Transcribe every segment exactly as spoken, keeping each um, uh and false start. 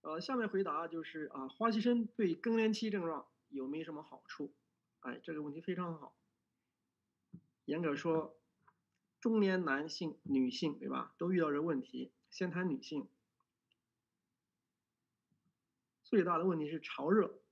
呃，下面回答就是啊，花旗参对更年期症状有没有什么好处？哎，这个问题非常好。严格说，中年男性、女性，对吧，都遇到这问题。先谈女性，最大的问题是潮热。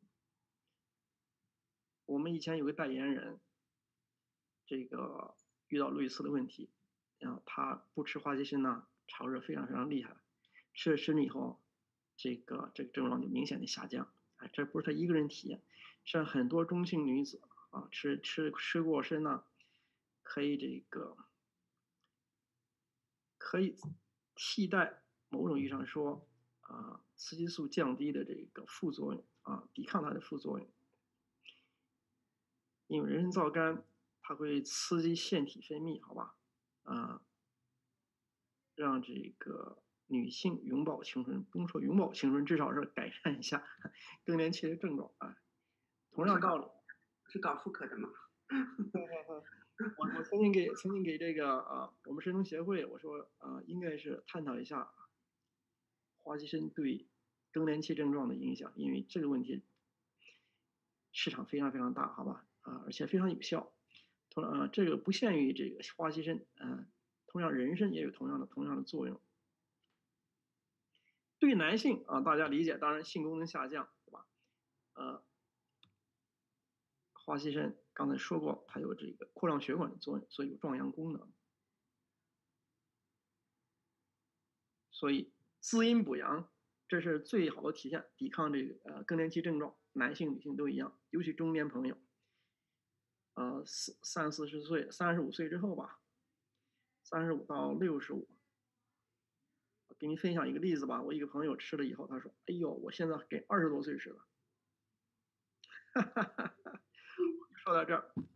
我们以前有个代言人，这个遇到类似的问题，然后他不吃花旗参呢，潮热非常非常厉害，吃了参以后，这个这个症状就明显的下降。哎，这不是他一个人体验，像很多中性女子啊，吃吃吃过参呢，可以这个可以替代某种意义上说啊，雌激素降低的这个副作用啊，抵抗它的副作用。因为人参皂苷它会刺激腺体分泌，好吧，啊，让这个女性永葆青春，不用说永葆青春，至少是改善一下更年期的症状啊。同我是搞样道理， 是搞妇科的嘛。 我我曾经给曾经给这个啊，我们神农协会我说啊，应该是探讨一下花旗参对更年期症状的影响，因为这个问题市场非常非常大，好吧，啊，而且非常有效。同样啊，这个不限于这个花旗参，嗯、同样人参也有同样的同样的作用。对男性啊，大家理解，当然性功能下降，对吧？呃，花旗参刚才说过，它有这个扩张血管的作用，所以有壮阳功能，所以滋阴补阳，这是最好的体现，抵抗这个呃更年期症状，男性女性都一样，尤其中年朋友，呃，四三四十岁、三十五岁之后吧，三十五到六十五，给您分享一个例子吧。我一个朋友吃了以后，他说：“哎呦，我现在跟二十多岁似的。”哈哈哈哈，说到这儿，